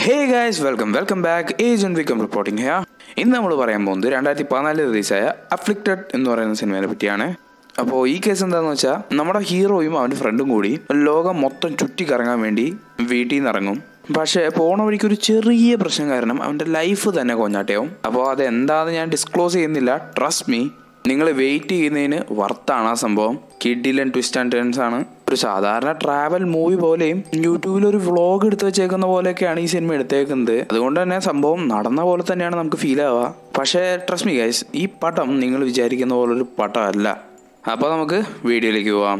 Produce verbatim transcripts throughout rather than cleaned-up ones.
Hey guys, welcome, welcome back. Agent Vicom reporting here. ഇന്ന് നമ്മൾ പറയാൻ പോകുന്നത് രണ്ടായിരത്തി പതിനാലിൽ റിലീസായ അഫ്ലിക്റ്റഡ് എന്ന് പറയുന്ന സിനിമയെ പറ്റിയാണ്. അപ്പോൾ ഈ കേസ് എന്താണെന്ന് വെച്ചാൽ നമ്മുടെ ഹീറോയും അവൻ്റെ ഫ്രണ്ടും കൂടി ലോകം മൊത്തം ചുറ്റിക്കറങ്ങാൻ വേണ്ടി വീട്ടിൽ നിന്ന് ഇറങ്ങും. പക്ഷേ പോണ വഴിക്ക് ഒരു ചെറിയ പ്രശ്നം കാരണം അവൻ്റെ ലൈഫ് തന്നെ കൊഞ്ഞാട്ടയാവും. അപ്പോൾ അതെന്താണെന്ന് ഞാൻ ഡിസ്ക്ലോസ് ചെയ്യുന്നില്ല. ട്രസ്റ്റ് മീ, നിങ്ങൾ വെയിറ്റ് ചെയ്യുന്നതിന് വർത്താണ് ആ സംഭവം. കിഡിലൻ ട്വിസ്റ്റ് ആൻഡ് ടേൺസ് ആണ്. ഒരു സാധാരണ ട്രാവൽ മൂവി പോലെയും യൂട്യൂബിൽ ഒരു വ്ളോഗ് എടുത്ത് വെച്ചേക്കുന്ന പോലെയൊക്കെയാണ് ഈ സിനിമ എടുത്തേക്കുന്നത്. അതുകൊണ്ട് തന്നെ സംഭവം നടന്ന പോലെ തന്നെയാണ് നമുക്ക് ഫീൽ ആവുക. പക്ഷേ ട്രസ്റ്റ് മീ ഗൈസ്, ഈ പടം നിങ്ങൾ വിചാരിക്കുന്ന പോലൊരു പടമല്ല. അപ്പോൾ നമുക്ക് വീഡിയോയിലേക്ക് പോവാം.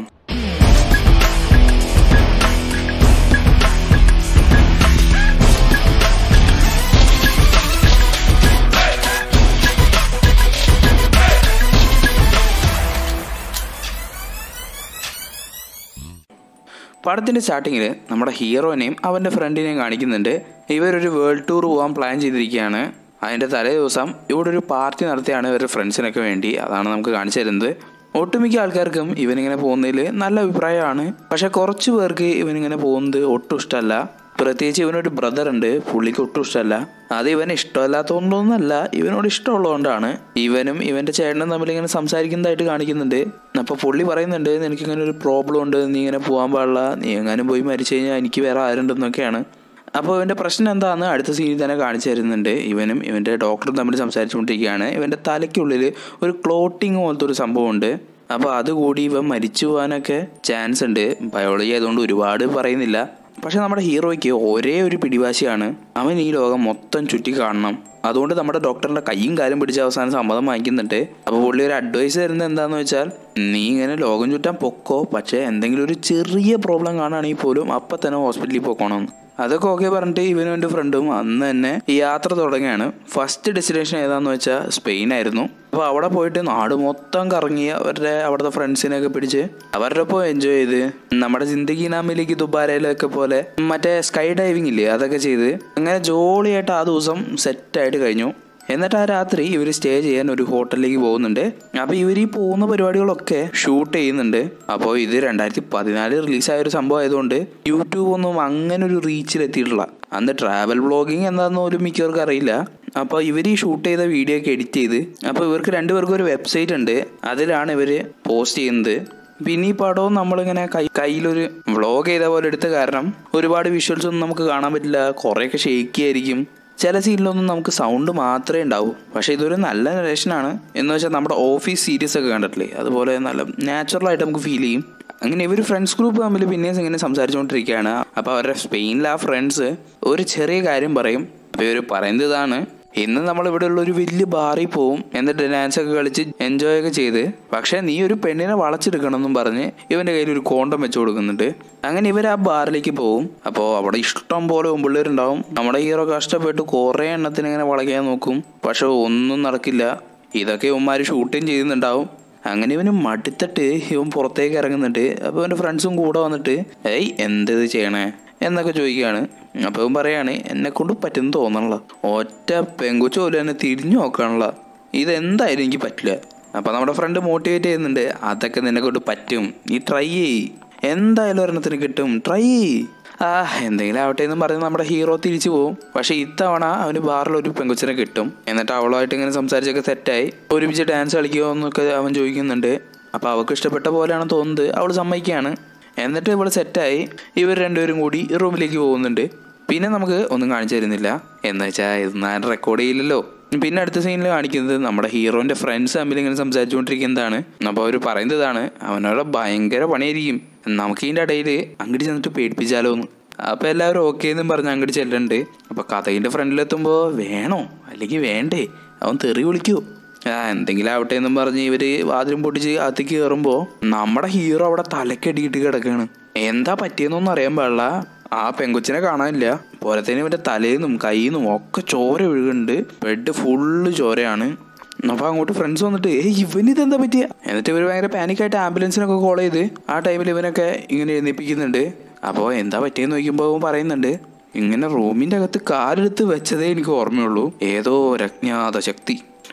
പടത്തിൻ്റെ സ്റ്റാർട്ടിങ്ങിൽ നമ്മുടെ ഹീറോനെയും അവൻ്റെ ഫ്രണ്ടിനെയും കാണിക്കുന്നുണ്ട്. ഇവരൊരു വേൾഡ് ടൂർ പോകാൻ പ്ലാൻ ചെയ്തിരിക്കുകയാണ്. അതിൻ്റെ തലേ ദിവസം ഇവിടെ ഒരു പാർട്ടി നടത്തിയാണ് ഇവരുടെ ഫ്രണ്ട്സിനൊക്കെ വേണ്ടി. അതാണ് നമുക്ക് കാണിച്ചു തരുന്നത്. ഒട്ടുമിക്ക ആൾക്കാർക്കും ഇവനിങ്ങനെ പോകുന്നതിൽ നല്ല അഭിപ്രായമാണ്. പക്ഷേ കുറച്ച് പേർക്ക് ഇവനിങ്ങനെ പോകുന്നത് ഒട്ടും ഇഷ്ടമല്ല. പ്രത്യേകിച്ച് ഇവനൊരു ബ്രദർ ഉണ്ട്, പുള്ളിക്ക് ഒട്ടും ഇഷ്ടമല്ല. അത് ഇവന് ഇഷ്ടമല്ലാത്തതുകൊണ്ടൊന്നുമല്ല, ഇവനോട് ഇഷ്ടമുള്ളതുകൊണ്ടാണ്. ഇവനും ഇവൻ്റെ ചേട്ടനും തമ്മിൽ ഇങ്ങനെ സംസാരിക്കുന്നതായിട്ട് കാണിക്കുന്നുണ്ട്. അപ്പോൾ പുള്ളി പറയുന്നുണ്ട്, എനിക്കിങ്ങനെ ഒരു പ്രോബ്ലം ഉണ്ട്, നീ ഇങ്ങനെ പോകാൻ പാടില്ല, നീ എങ്ങാനും പോയി മരിച്ചു കഴിഞ്ഞാൽ എനിക്ക് വേറെ ആരുണ്ടെന്നൊക്കെയാണ്. അപ്പോൾ ഇവൻ്റെ പ്രശ്നം എന്താണെന്ന് അടുത്ത സീനിൽ തന്നെ കാണിച്ചു തരുന്നുണ്ട്. ഇവനും ഇവൻ്റെ ഡോക്ടറും തമ്മിൽ സംസാരിച്ചുകൊണ്ടിരിക്കുകയാണ്. ഇവൻ്റെ തലയ്ക്കുള്ളിൽ ഒരു ക്ലോട്ടിങ് പോലത്തെ ഒരു സംഭവമുണ്ട്. അപ്പോൾ അതുകൂടി ഇവൻ മരിച്ചു പോകാനൊക്കെ ചാൻസ് ഉണ്ട്. ബയോളജി ആയതുകൊണ്ട് ഒരുപാട് പറയുന്നില്ല. പക്ഷെ നമ്മുടെ ഹീറോയ്ക്ക് ഒരേ ഒരു പിടിവാശിയാണ്, അവൻ ഈ ലോകം മൊത്തം ചുറ്റി കാണണം. അതുകൊണ്ട് നമ്മുടെ ഡോക്ടറിൻ്റെ കയ്യും കാലും പിടിച്ച അവസാനം സമ്മതം വാങ്ങിക്കുന്നുണ്ട്. അപ്പോൾ പുള്ളി ഒരു അഡ്വൈസ് തരുന്നത് എന്താണെന്ന് വെച്ചാൽ, നീ ഇങ്ങനെ ലോകം ചുറ്റാൻ പൊക്കോ, പക്ഷേ എന്തെങ്കിലും ഒരു ചെറിയ പ്രോബ്ലം കാണുകയാണെങ്കിൽ പോലും അപ്പം തന്നെ ഹോസ്പിറ്റലിൽ പോക്കോണം. അതൊക്കെ ഓക്കെ പറഞ്ഞിട്ട് ഇവനും എൻ്റെ ഫ്രണ്ടും അന്ന് തന്നെ ഈ യാത്ര തുടങ്ങിയാണ്. ഫസ്റ്റ് ഡെസ്റ്റിനേഷൻ ഏതാണെന്ന് വെച്ചാൽ സ്പെയിൻ ആയിരുന്നു. അപ്പോൾ അവിടെ പോയിട്ട് നാട് മൊത്തം കറങ്ങി അവരുടെ അവിടുത്തെ ഫ്രണ്ട്സിനെയൊക്കെ പിടിച്ച് അവരുടെ ഒപ്പം എൻജോയ് ചെയ്ത് നമ്മുടെ ജിന്ദഗി നാമിലേക്ക് ദുബാരയിലൊക്കെ പോലെ മറ്റേ സ്കൈ ഡൈവിംഗ് ഇല്ലേ, അതൊക്കെ ചെയ്ത് അങ്ങനെ ജോളിയായിട്ട് ആ ദിവസം സെറ്റായിട്ട് കഴിഞ്ഞു. എന്നിട്ട് ആ രാത്രി ഇവർ സ്റ്റേ ചെയ്യാൻ ഒരു ഹോട്ടലിലേക്ക് പോകുന്നുണ്ട്. അപ്പോൾ ഇവർ ഈ പോകുന്ന പരിപാടികളൊക്കെ ഷൂട്ട് ചെയ്യുന്നുണ്ട്. അപ്പോൾ ഇത് രണ്ടായിരത്തി പതിനാല് റിലീസായ ഒരു സംഭവം ആയതുകൊണ്ട് യൂട്യൂബ് ഒന്നും അങ്ങനെ ഒരു റീച്ചിലെത്തിയിട്ടില്ല. അന്ന് ട്രാവൽ വ്ളോഗിങ് എന്താണെന്ന് പോലും മിക്കവർക്ക് അറിയില്ല. അപ്പോൾ ഇവർ ഈ ഷൂട്ട് ചെയ്ത വീഡിയോ ഒക്കെ എഡിറ്റ് ചെയ്ത്, അപ്പോൾ ഇവർക്ക് രണ്ടുപേർക്കും ഒരു വെബ്സൈറ്റ് ഉണ്ട്, അതിലാണ് ഇവർ പോസ്റ്റ് ചെയ്യുന്നത്. പിന്നെ ഈ പടവും നമ്മളിങ്ങനെ കൈ കയ്യിലൊരു വ്ളോഗ് ചെയ്ത പോലെ എടുത്ത കാരണം ഒരുപാട് വിഷ്വൽസ് ഒന്നും നമുക്ക് കാണാൻ പറ്റില്ല. കുറേയൊക്കെ ഷേക്കി ആയിരിക്കും. ചില സീനിലൊന്നും നമുക്ക് സൗണ്ട് മാത്രമേ ഉണ്ടാവൂ. പക്ഷേ ഇതൊരു നല്ല നരേഷനാണ്. എന്ന് വെച്ചാൽ നമ്മുടെ ഓഫീസ് സീരീസ് ഒക്കെ കണ്ടിട്ടില്ലേ, അതുപോലെ നല്ല നാച്ചുറലായിട്ട് നമുക്ക് ഫീൽ ചെയ്യും. അങ്ങനെ ഇവർ ഫ്രണ്ട്സ് ഗ്രൂപ്പ് തമ്മിൽ പിന്നെയും ഇങ്ങനെ സംസാരിച്ചുകൊണ്ടിരിക്കുകയാണ്. അപ്പോൾ അവരുടെ സ്പെയിനിലെ ആ ഫ്രണ്ട്സ് ഒരു ചെറിയ കാര്യം പറയും. അപ്പോൾ ഇവർ പറയുന്നത് ഇതാണ്, ഇന്ന് നമ്മൾ ഇവിടെ ഉള്ള ഒരു വലിയ ബാറിൽ പോവും, എന്നിട്ട് ഡാൻസ് ഒക്കെ കളിച്ച് എൻജോയ് ഒക്കെ ചെയ്ത്, പക്ഷേ നീ ഒരു പെണ്ണിനെ വളച്ചെടുക്കണം എന്നും പറഞ്ഞ് ഇവൻ്റെ കയ്യിൽ ഒരു കോണ്ടം വെച്ച് കൊടുക്കുന്നുണ്ട്. അങ്ങനെ ഇവർ ആ ബാറിലേക്ക് പോവും. അപ്പോൾ അവിടെ ഇഷ്ടം പോലെ പിള്ളേരുണ്ടാവും. നമ്മുടെ ഹീറോ കഷ്ടപ്പെട്ട് കുറേ എണ്ണത്തിന് ഇങ്ങനെ വളയ്ക്കാൻ നോക്കും, പക്ഷെ ഒന്നും നടക്കില്ല. ഇതൊക്കെ ഇവന്മാർ ഷൂട്ടിങ് ചെയ്യുന്നുണ്ടാവും. അങ്ങനെ ഇവന് മടുത്തിട്ട് ഇവൻ പുറത്തേക്ക് ഇറങ്ങുന്നുണ്ട്. അപ്പോൾ ഇവൻ്റെ ഫ്രണ്ട്സും കൂടെ വന്നിട്ട് ഏയ് എന്തത് ചെയ്യണേ എന്നൊക്കെ ചോദിക്കുകയാണ്. അപ്പോൾ ഇവൻ പറയാണ്, എന്നെക്കൊണ്ട് പറ്റുമെന്ന് തോന്നണല്ല, ഒറ്റ പെങ്കുച്ച പോലെ തന്നെ തിരിഞ്ഞു നോക്കാനുള്ള, ഇതെന്തായാലും എനിക്ക് പറ്റില്ല. അപ്പോൾ നമ്മുടെ ഫ്രണ്ട് മോട്ടിവേറ്റ് ചെയ്യുന്നുണ്ട്, അതൊക്കെ നിന്നെക്കൊണ്ട് പറ്റും, നീ ട്രൈ ചെയ്യ്, എന്തായാലും ഒരെണ്ണത്തിന് കിട്ടും, ട്രൈ ചെയ്യ്. ആ എന്തെങ്കിലും ആവട്ടെ എന്നും പറഞ്ഞ് നമ്മുടെ ഹീറോ തിരിച്ചു പോകും. പക്ഷേ ഇത്തവണ അവന് ബാറിലൊരു പെങ്കുച്ചിനെ കിട്ടും. എന്നിട്ട് അവളുമായിട്ട് ഇങ്ങനെ സംസാരിച്ചൊക്കെ സെറ്റായി ഒരുമിച്ച് ഡാൻസ് കളിക്കുമോ എന്നൊക്കെ അവൻ ചോദിക്കുന്നുണ്ട്. അപ്പോൾ അവൾക്ക് ഇഷ്ടപ്പെട്ട പോലെയാണ് തോന്നുന്നത്. അവൾ സമ്മതിക്കുകയാണ്. എന്നിട്ട് ഇവിടെ സെറ്റായി ഇവർ രണ്ടുപേരും കൂടി റൂമിലേക്ക് പോകുന്നുണ്ട്. പിന്നെ നമുക്ക് ഒന്നും കാണിച്ചു തരുന്നില്ല, എന്ന് വെച്ചാൽ ഇത് ഞാൻ റെക്കോർഡ് ചെയ്യില്ലല്ലോ. പിന്നെ അടുത്ത സീനിൽ കാണിക്കുന്നത് നമ്മുടെ ഹീറോൻ്റെ ഫ്രണ്ട്സ് തമ്മിൽ ഇങ്ങനെ സംസാരിച്ചുകൊണ്ടിരിക്കുന്നതാണ്. അപ്പോൾ അവർ പറയുന്നതാണ്, അവനവിടെ ഭയങ്കര പണിയായിരിക്കും, നമുക്ക് ഇതിൻ്റെ ഇടയിൽ അങ്ങോട്ട് ചെന്നിട്ട് പേടിപ്പിച്ചാലോ എന്ന്. അപ്പോൾ എല്ലാവരും ഓക്കെ എന്നും പറഞ്ഞ് അങ്ങോട്ട് ചെല്ലുന്നുണ്ട്. അപ്പോൾ കഥയിൻ്റെ ഫ്രണ്ടിലെത്തുമ്പോൾ വേണോ അല്ലെങ്കിൽ വേണ്ടേ, അവൻ തെറി വിളിക്കുമോ, ആ എന്തെങ്കിലും ആവട്ടെ എന്നും പറഞ്ഞ് ഇവർ വാതിലും പൊട്ടിച്ച് അകത്തേക്ക് കയറുമ്പോൾ നമ്മുടെ ഹീറോ അവിടെ തലക്കടിയിട്ട് കിടക്കുകയാണ്. എന്താ പറ്റിയെന്നൊന്നും അറിയാൻ പാടില്ല. ആ പെങ്കൊച്ചിനെ കാണാനില്ല. പോലത്തേനും ഇവൻ്റെ തലേന്നും കയ്യിൽ നിന്നും ഒക്കെ ചോര ഒഴുകുന്നുണ്ട്. Bed full ചോരയാണ്. അപ്പോൾ അങ്ങോട്ട് ഫ്രണ്ട്സ് വന്നിട്ട് ഏയ് ഇവനിതെന്താ പറ്റിയ, എന്നിട്ട് ഇവർ ഭയങ്കര പാനിക്കായിട്ട് ആംബുലൻസിനൊക്കെ കോൾ ചെയ്ത് ആ ടൈമിൽ ഇവനൊക്കെ ഇങ്ങനെ എഴുന്നേൽപ്പിക്കുന്നുണ്ട്. അപ്പോൾ എന്താ പറ്റിയെന്ന് ചോദിക്കുമ്പോൾ പറയുന്നുണ്ട്, ഇങ്ങനെ റൂമിൻ്റെ അകത്ത് കാലെടുത്ത് വെച്ചതേ എനിക്ക് ഓർമ്മയുള്ളൂ, ഏതോ ഒരു അജ്ഞാത ശക്തി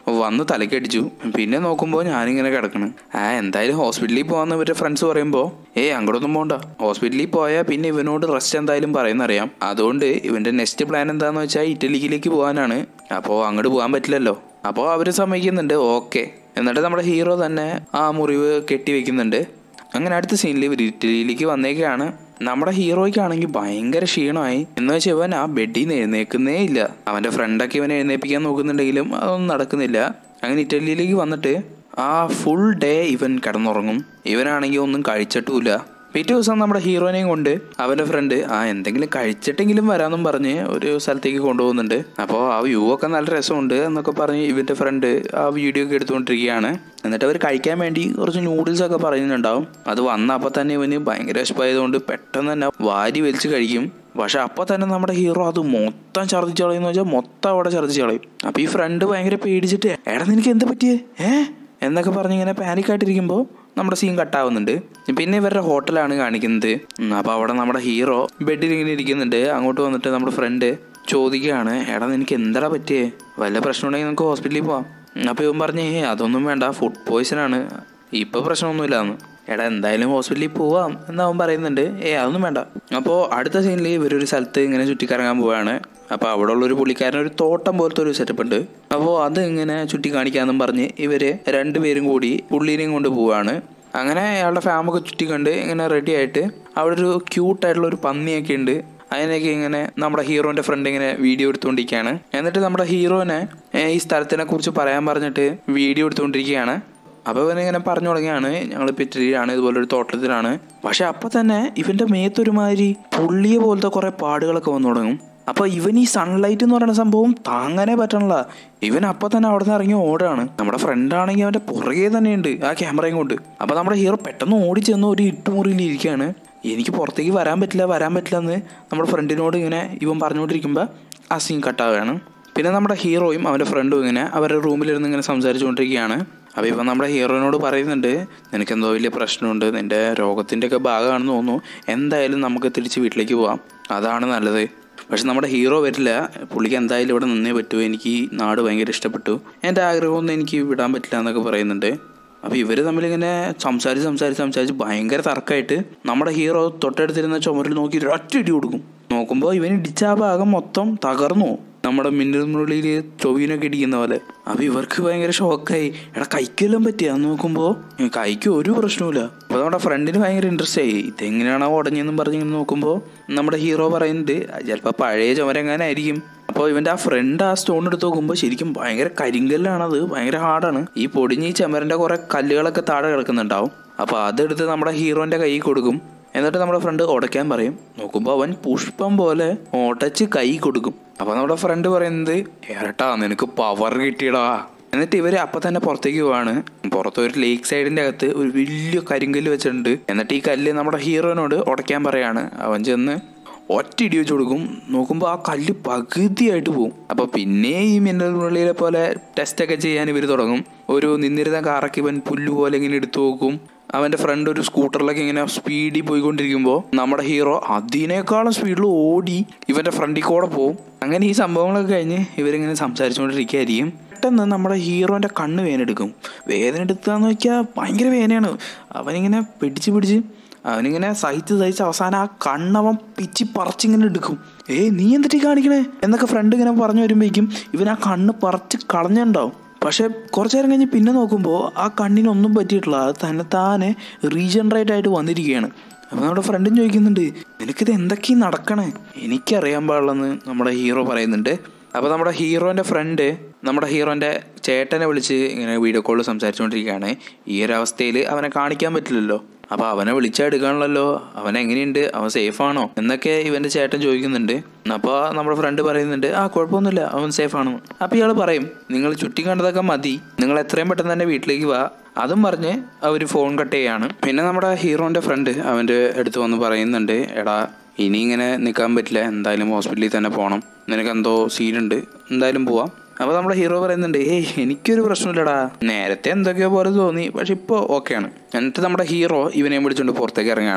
വന്ന് തലക്കടിച്ചു. പിന്നെ നോക്കുമ്പോൾ ഞാനിങ്ങനെ കിടക്കണം. ആ എന്തായാലും ഹോസ്പിറ്റലിൽ പോകാമെന്ന് ഇവരുടെ ഫ്രണ്ട്സ് പറയുമ്പോൾ ഏയ് അങ്ങോട്ടൊന്നും പോകണ്ട, ഹോസ്പിറ്റലിൽ പോയാൽ പിന്നെ ഇവനോട് റെസ്റ്റ് എന്തായാലും പറയുന്നറിയാം. അതുകൊണ്ട് ഇവൻ്റെ നെക്സ്റ്റ് പ്ലാൻ എന്താണെന്ന് വെച്ചാൽ ഇറ്റലിയിലേക്ക് പോകാനാണ്. അപ്പോൾ അങ്ങോട്ട് പോകാൻ പറ്റില്ലല്ലോ. അപ്പോൾ അവർ സമ്മതിക്കുന്നുണ്ട്, ഓക്കെ. എന്നിട്ട് നമ്മുടെ ഹീറോ തന്നെ ആ മുറിവ് കെട്ടി വെക്കുന്നുണ്ട്. അങ്ങനെ അടുത്ത സീനിൽ ഇവർ ഇറ്റലിയിലേക്ക് വന്നേക്കാണ്. നമ്മുടെ ഹീറോയ്ക്കാണെങ്കിൽ ഭയങ്കര ക്ഷീണമായി. എന്ന് വെച്ചാൽ ഇവൻ ആ ബെഡിൽ നിന്ന് എഴുന്നേക്കുന്നേ ഇല്ല. അവൻ്റെ ഫ്രണ്ടൊക്കെ ഇവനെ എഴുന്നേൽപ്പിക്കാൻ നോക്കുന്നുണ്ടെങ്കിലും അതൊന്നും നടക്കുന്നില്ല. അങ്ങനെ ഇറ്റലിയിലേക്ക് വന്നിട്ട് ആ ഫുൾ ഡേ ഇവൻ കിടന്നുറങ്ങും. ഇവനാണെങ്കിൽ ഒന്നും കഴിച്ചിട്ടുമില്ല. പിറ്റേ ദിവസം നമ്മുടെ ഹീറോനെയും കൊണ്ട് അവൻ്റെ ഫ്രണ്ട് ആ എന്തെങ്കിലും കഴിച്ചിട്ടെങ്കിലും വരാമെന്നും പറഞ്ഞ് ഒരു സ്ഥലത്തേക്ക് കൊണ്ടുപോകുന്നുണ്ട്. അപ്പോൾ ആ വ്യൂ ഒക്കെ നല്ല രസമുണ്ട് എന്നൊക്കെ പറഞ്ഞ് ഇവൻ്റെ ഫ്രണ്ട് ആ വീഡിയോ ഒക്കെ എടുത്തുകൊണ്ടിരിക്കുകയാണ്. എന്നിട്ട് അവർ കഴിക്കാൻ വേണ്ടി കുറച്ച് നൂഡിൽസൊക്കെ പറയുന്നുണ്ടാവും. അത് വന്ന അപ്പോൾ തന്നെ ഇവന് ഭയങ്കര വിശപ്പായതുകൊണ്ട് പെട്ടെന്ന് തന്നെ വാരി വലിച്ച് കഴിക്കും. പക്ഷെ അപ്പോൾ തന്നെ നമ്മുടെ ഹീറോ അത് മൊത്തം ഛർദ്ദിച്ച് കളയുമെന്ന് വെച്ചാൽ മൊത്തം അവിടെ ഛർദ്ദിച്ച് കളയും. അപ്പോൾ ഈ ഫ്രണ്ട് ഭയങ്കര പേടിച്ചിട്ട് എടാ നിനക്ക് എന്താ പറ്റിയേ ഏ എന്നൊക്കെ പറഞ്ഞ് ഇങ്ങനെ പാനിക്കായിട്ടിരിക്കുമ്പോൾ നമ്മുടെ സീൻ കട്ടാവുന്നുണ്ട്. പിന്നെ ഇവരുടെ ഹോട്ടലാണ് കാണിക്കുന്നത്. അപ്പോൾ അവിടെ നമ്മുടെ ഹീറോ ബെഡിൽ ഇങ്ങനെ ഇരിക്കുന്നുണ്ട്. അങ്ങോട്ട് വന്നിട്ട് നമ്മുടെ ഫ്രണ്ട് ചോദിക്കുകയാണ്, എടാ നിനക്ക് എന്താടാ പറ്റിയേ, വല്ല പ്രശ്നമുണ്ടെങ്കിൽ നമുക്ക് ഹോസ്പിറ്റലിൽ പോവാം. അപ്പോൾ ഇവൻ പറഞ്ഞേ അതൊന്നും വേണ്ട, ഫുഡ് പോയ്സനാണ്, ഇപ്പോൾ പ്രശ്നമൊന്നുമില്ലാന്ന്. എടാ എന്തായാലും ഹോസ്പിറ്റലിൽ പോവാം എന്നവൻ പറയുന്നുണ്ട്. ഏ അതൊന്നും വേണ്ട. അപ്പോൾ അടുത്ത സീനിൽ ഇവരൊരു സ്ഥലത്ത് ഇങ്ങനെ ചുറ്റിക്കറങ്ങാൻ പോവുകയാണ്. അപ്പോൾ അവിടെ ഉള്ളൊരു പുള്ളിക്കാരൻ ഒരു തോട്ടം പോലത്തെ ഒരു സെറ്റപ്പ് ഉണ്ട്. അപ്പോൾ അത് ഇങ്ങനെ ചുറ്റി കാണിക്കാമെന്നും പറഞ്ഞ് ഇവർ രണ്ടുപേരും കൂടി പുള്ളീനെയും കൊണ്ട് പോവുകയാണ്. അങ്ങനെ അയാളുടെ ഫാമൊക്കെ ചുറ്റി കണ്ട് ഇങ്ങനെ റെഡി ആയിട്ട് അവിടെ ഒരു ക്യൂട്ടായിട്ടുള്ള ഒരു പന്നിയൊക്കെ ഉണ്ട്. അതിനൊക്കെ ഇങ്ങനെ നമ്മുടെ ഹീറോൻ്റെ ഫ്രണ്ട് ഇങ്ങനെ വീഡിയോ എടുത്തുകൊണ്ടിരിക്കുകയാണ്. എന്നിട്ട് നമ്മുടെ ഹീറോനെ ഈ സ്ഥലത്തിനെ കുറിച്ച് പറയാൻ പറഞ്ഞിട്ട് വീഡിയോ എടുത്തുകൊണ്ടിരിക്കുകയാണ്. അപ്പോൾ ഇവനിങ്ങനെ പറഞ്ഞു തുടങ്ങിയാണ്, ഞങ്ങൾ പിറ്റലിയിലാണ്, ഇതുപോലൊരു തോട്ടത്തിലാണ്. പക്ഷെ അപ്പോൾ തന്നെ ഇവൻ്റെ മേത്തൊരുമാതിരി പുള്ളിയെ പോലത്തെ കുറേ പാടുകളൊക്കെ വന്നു തുടങ്ങും. അപ്പോൾ ഇവൻ ഈ സൺലൈറ്റ് എന്ന് പറയുന്ന സംഭവം താങ്ങാനേ പറ്റണില്ല. ഇവൻ അപ്പം തന്നെ അവിടെ നിന്ന് ഇറങ്ങി ഓടാണ്. നമ്മുടെ ഫ്രണ്ടാണെങ്കിൽ അവൻ്റെ പുറകെ തന്നെയുണ്ട് ആ ക്യാമറയും കൊണ്ട്. അപ്പോൾ നമ്മുടെ ഹീറോ പെട്ടെന്ന് ഓടി ചെന്ന് ഒരു ഇട്ടുമുറിയിൽ ഇരിക്കുകയാണ്. എനിക്ക് പുറത്തേക്ക് വരാൻ പറ്റില്ല വരാൻ പറ്റില്ല എന്ന് നമ്മുടെ ഫ്രണ്ടിനോട് ഇങ്ങനെ ഇവൻ പറഞ്ഞുകൊണ്ടിരിക്കുമ്പോൾ ആ സീൻ കട്ടാവുകയാണ്. പിന്നെ നമ്മുടെ ഹീറോയും അവൻ്റെ ഫ്രണ്ടും ഇങ്ങനെ അവരുടെ റൂമിലിരുന്ന് ഇങ്ങനെ സംസാരിച്ചുകൊണ്ടിരിക്കുകയാണ്. അപ്പോൾ ഇപ്പം നമ്മുടെ ഹീറോയിനോട് പറയുന്നുണ്ട്, നിനക്കെന്തോ വലിയ പ്രശ്നമുണ്ട്, നിൻ്റെ രോഗത്തിൻ്റെയൊക്കെ ഭാഗമാണെന്ന് തോന്നുന്നു, എന്തായാലും നമുക്ക് തിരിച്ച് വീട്ടിലേക്ക് പോവാം, അതാണ് നല്ലത്. പക്ഷെ നമ്മുടെ ഹീറോ വരില്ല. പുള്ളിക്ക് എന്തായാലും ഇവിടെ നിന്നേ പറ്റൂ, എനിക്ക് ഈ നാട് ഭയങ്കര ഇഷ്ടപ്പെട്ടു, എൻ്റെ ആഗ്രഹമൊന്നും എനിക്ക് വിടാൻ പറ്റില്ല എന്നൊക്കെ പറയുന്നുണ്ട്. അപ്പോൾ ഇവർ തമ്മിലിങ്ങനെ സംസാരിച്ച് സംസാരിച്ച് സംസാരിച്ച് ഭയങ്കര തർക്കമായിട്ട് നമ്മുടെ ഹീറോ തൊട്ടടുത്തിരുന്ന ചുമരിൽ നോക്കി ഒറ്റ ഇടി കൊടുക്കും. നോക്കുമ്പോൾ ഇവൻ ഇടിച്ച ആ ഭാഗം മൊത്തം തകർന്നു, നമ്മുടെ മിന്നലിനുള്ളിൽ ചൊവ്വിനൊക്കെ ഇടിക്കുന്ന പോലെ. അപ്പോൾ ഇവർക്ക് ഭയങ്കര ഷോക്കായി. എടാ കൈക്കെല്ലാം പറ്റിയ നോക്കുമ്പോൾ കൈക്ക് ഒരു പ്രശ്നവുമില്ല. അപ്പോൾ നമ്മുടെ ഫ്രണ്ടിന് ഭയങ്കര ഇൻട്രസ്റ്റ് ആയി, ഇതെങ്ങനെയാണോ ഉടഞ്ഞെന്നും പറഞ്ഞിങ്ങനെ നോക്കുമ്പോൾ നമ്മുടെ ഹീറോ പറയുന്നുണ്ട് ചിലപ്പോൾ പഴയ ചുമരെങ്ങാനായിരിക്കും. അപ്പോൾ ഇവൻ്റെ ആ ഫ്രണ്ട് ആ സ്റ്റോൺ എടുത്ത് നോക്കുമ്പോൾ ശരിക്കും ഭയങ്കര കരിങ്കല്ലാണത്, ഭയങ്കര ഹാർഡാണ്. ഈ പൊടിഞ്ഞ് ഈ ചുമരിൻ്റെ കുറേ കല്ലുകളൊക്കെ താഴെ കിടക്കുന്നുണ്ടാവും. അപ്പോൾ അതെടുത്ത് നമ്മുടെ ഹീറോൻ്റെ കൈ കൊടുക്കും. എന്നിട്ട് നമ്മുടെ ഫ്രണ്ട് ഉടയ്ക്കാൻ പറയും. നോക്കുമ്പോൾ അവൻ പുഷ്പം പോലെ ഉടച്ച് കൈ കൊടുക്കും. അപ്പോൾ നമ്മുടെ ഫ്രണ്ട് പറയുന്നത് ഏട്ടാ നിനക്ക് പവർ കിട്ടിയടാ. എന്നിട്ട് ഇവർ അപ്പം തന്നെ പുറത്തേക്ക് പോവാണ്. പുറത്ത് ഒരു ലേക്ക് സൈഡിൻ്റെ അകത്ത് ഒരു വലിയ കരിങ്കല്ല് വെച്ചിട്ടുണ്ട്. എന്നിട്ട് ഈ കല്ല് നമ്മുടെ ഹീറോയിനോട് ഉടയ്ക്കാൻ പറയാണ്. അവൻ ചെന്ന് ഒറ്റ ഇടി വെച്ച് കൊടുക്കും. നോക്കുമ്പോൾ ആ കല്ല് പകുതിയായിട്ട് പോകും. അപ്പോൾ പിന്നെ ഈ മിന്നൽ മുരളിയെ പോലെ ടെസ്റ്റൊക്കെ ചെയ്യാൻ ഇവർ തുടങ്ങും. ഒരു നിന്നിരുന്ന കാറൊക്കെ ഇവൻ പുല്ല് പോലെ ഇങ്ങനെ എടുത്തു നോക്കും. അവൻ്റെ ഫ്രണ്ട് ഒരു സ്കൂട്ടറിലൊക്കെ ഇങ്ങനെ സ്പീഡിൽ പോയിക്കൊണ്ടിരിക്കുമ്പോൾ നമ്മുടെ ഹീറോ അതിനേക്കാളും സ്പീഡിൽ ഓടി ഇവൻ്റെ ഫ്രണ്ടിൽ കൂടെ പോകും. അങ്ങനെ ഈ സംഭവങ്ങളൊക്കെ കഴിഞ്ഞ് ഇവരിങ്ങനെ സംസാരിച്ചുകൊണ്ടിരിക്കുകയായിരിക്കും. പെട്ടെന്ന് നമ്മുടെ ഹീറോൻ്റെ കണ്ണ് വേദനെടുക്കും. വേദന എടുക്കുകയെന്ന് വെച്ചാൽ ഭയങ്കര വേദനയാണ്. അവനിങ്ങനെ പിടിച്ച് പിടിച്ച് അവനിങ്ങനെ സഹിച്ച് സഹിച്ച് അവസാനം ആ കണ്ണവൻ പിച്ചി പറിച്ചിങ്ങനെ എടുക്കും. ഏയ് നീ എന്തിട്ട് കാണിക്കണേ എന്നൊക്കെ ഫ്രണ്ട് ഇങ്ങനെ പറഞ്ഞു വരുമ്പോഴേക്കും ഇവൻ ആ കണ്ണ് പറിച്ച് കളഞ്ഞുണ്ടാവും. പക്ഷേ കുറച്ച് നേരം കഴിഞ്ഞ് പിന്നെ നോക്കുമ്പോൾ ആ കണ്ണിനൊന്നും പറ്റിയിട്ടില്ല, അത് തന്നെ താനെ റീജനറേറ്റ് ആയിട്ട് വന്നിരിക്കുകയാണ്. അപ്പോൾ നമ്മുടെ ഫ്രണ്ടും ചോദിക്കുന്നുണ്ട് നിനക്കിത് എന്തൊക്കെയും നടക്കണേ, എനിക്കറിയാൻ പാടില്ലെന്ന് നമ്മുടെ ഹീറോ പറയുന്നുണ്ട്. അപ്പോൾ നമ്മുടെ ഹീറോൻ്റെ ഫ്രണ്ട് നമ്മുടെ ഹീറോൻ്റെ ചേട്ടനെ വിളിച്ച് ഇങ്ങനെ വീഡിയോ കോളിൽ സംസാരിച്ചുകൊണ്ടിരിക്കുകയാണ്. ഈ ഒരു അവസ്ഥയിൽ അവനെ കാണിക്കാൻ പറ്റില്ലല്ലോ. അപ്പോൾ അവനെ വിളിച്ചെടുക്കാണല്ലോ, അവനെങ്ങനെയുണ്ട്, അവൻ സേഫാണോ എന്നൊക്കെ ഇവൻ്റെ ചേട്ടൻ ചോദിക്കുന്നുണ്ട്. അപ്പോൾ നമ്മുടെ ഫ്രണ്ട് പറയുന്നുണ്ട് ആ കുഴപ്പമൊന്നുമില്ല, അവൻ സേഫാണ്. അപ്പോൾ ഇയാൾ പറയും നിങ്ങൾ ചുറ്റി കണ്ടതൊക്കെ മതി, നിങ്ങൾ എത്രയും പെട്ടെന്ന് തന്നെ വീട്ടിലേക്ക് വാ. അതും പറഞ്ഞ് അവർ ഫോൺ കട്ട് ചെയ്യാണ്. പിന്നെ നമ്മുടെ ഹീറോൻ്റെ ഫ്രണ്ട് അവൻ്റെ അടുത്ത് വന്ന് പറയുന്നുണ്ട് എടാ ഇനി ഇങ്ങനെ നിൽക്കാൻ പറ്റില്ല, എന്തായാലും ഹോസ്പിറ്റലിൽ തന്നെ പോകണം, നിനക്കെന്തോ സീനുണ്ട്, എന്തായാലും പോവാം. അപ്പോൾ നമ്മുടെ ഹീറോ പറയുന്നുണ്ട് ഏയ് എനിക്കൊരു പ്രശ്നമില്ലടാ, നേരത്തെ എന്തൊക്കെയോ പോലെ തോന്നി, പക്ഷെ ഇപ്പോൾ ഓക്കെയാണ്. എന്നിട്ട് നമ്മുടെ ഹീറോ ഇവനെയും വിളിച്ചുകൊണ്ട് പുറത്തേക്ക് ഇറങ്ങുകയാണ്.